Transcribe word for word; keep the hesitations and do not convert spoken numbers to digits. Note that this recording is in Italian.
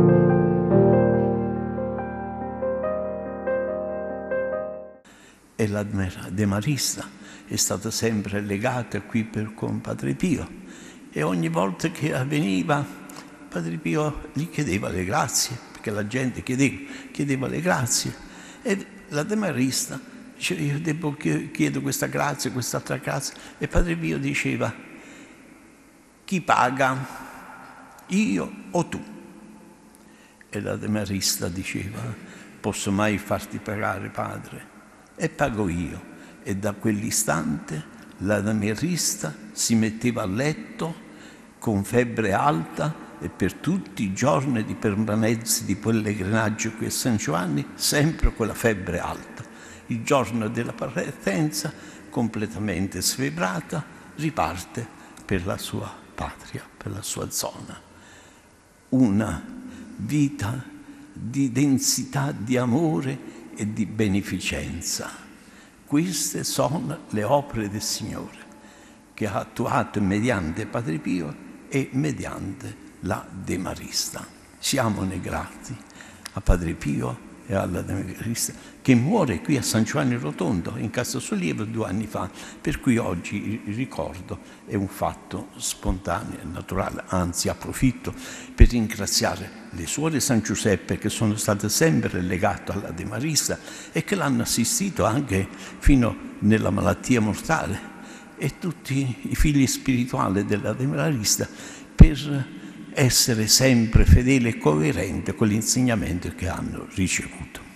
E la Demarista è stata sempre legata qui per, con Padre Pio, e ogni volta che avveniva Padre Pio gli chiedeva le grazie, perché la gente chiedeva, chiedeva le grazie, e la Demarista diceva: io devo, chiedo questa grazia, quest'altra grazia, e Padre Pio diceva: chi paga, io o tu? E la Demarista diceva: posso mai farti pagare, Padre? E pago io. E da quell'istante la Demarista si metteva a letto con febbre alta, e per tutti i giorni di permanenza di pellegrinaggio qui a San Giovanni sempre con la febbre alta. Il giorno della partenza, completamente sfebrata, riparte per la sua patria, per la sua zona. Una vita di densità di amore e di beneficenza. Queste sono le opere del Signore, che ha attuato mediante Padre Pio e mediante la Demarista. Siamone grati a Padre Pio e alla Demarista, che muore qui a San Giovanni Rotondo, in Casasollievo, due anni fa, per cui oggi il ricordo è un fatto spontaneo e naturale. Anzi, approfitto per ringraziare le suore San Giuseppe, che sono state sempre legate alla Demarista e che l'hanno assistito anche fino nella malattia mortale, e tutti i figli spirituali della Demarista, per essere sempre fedeli e coerenti con l'insegnamento che hanno ricevuto.